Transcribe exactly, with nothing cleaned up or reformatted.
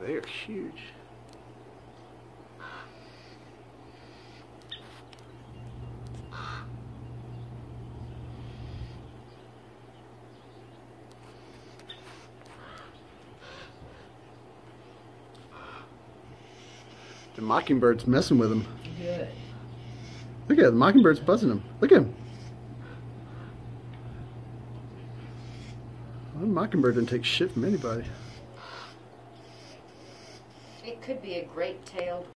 they are huge. The mockingbird's messing with him. Good. Look at it, the mockingbird's buzzing him. Look at him. Well, mockingbird didn't take shit from anybody. It could be a great-tailed